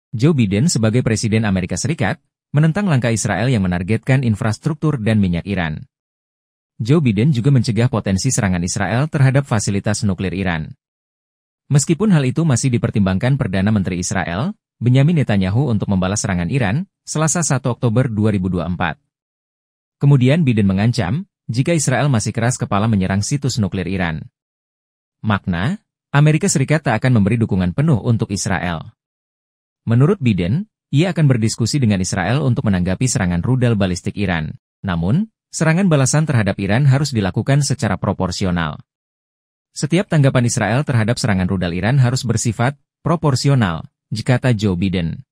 Joe Biden sebagai Presiden Amerika Serikat, menentang langkah Israel yang menargetkan infrastruktur dan minyak Iran. Joe Biden juga mencegah potensi serangan Israel terhadap fasilitas nuklir Iran. Meskipun hal itu masih dipertimbangkan Perdana Menteri Israel, Benyamin Netanyahu untuk membalas serangan Iran, Selasa 1 Oktober 2024. Kemudian Biden mengancam, jika Israel masih keras kepala menyerang situs nuklir Iran. Makna, Amerika Serikat tak akan memberi dukungan penuh untuk Israel. Menurut Biden, ia akan berdiskusi dengan Israel untuk menanggapi serangan rudal balistik Iran. Namun, serangan balasan terhadap Iran harus dilakukan secara proporsional. Setiap tanggapan Israel terhadap serangan rudal Iran harus bersifat proporsional, kata Joe Biden.